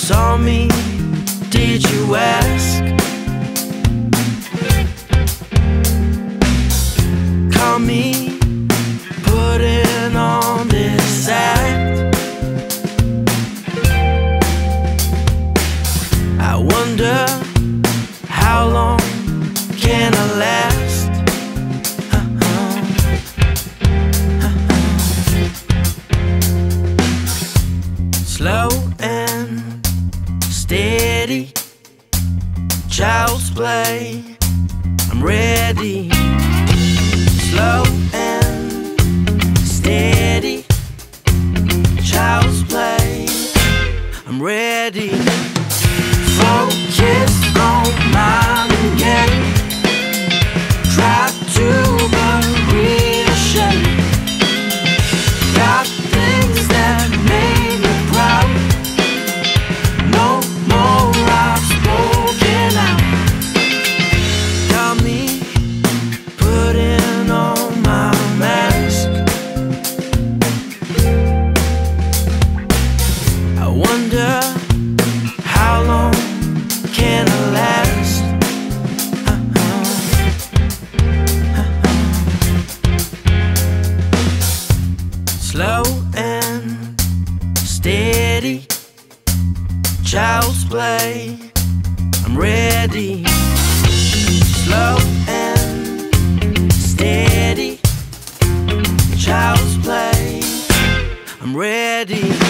saw me, did you ask? Call me, putting on this act. I wonder how long can I last? Slow and steady, child's play, I'm ready. Slow and steady, child's play, I'm ready. Focus on my game, try to bury the shame. Got things that made me proud, no more I've spoken out. Got me putting on my mask. I wonder how long can I last? Slow and steady, child's play, I'm ready. Slow and steady, child's play, I'm ready.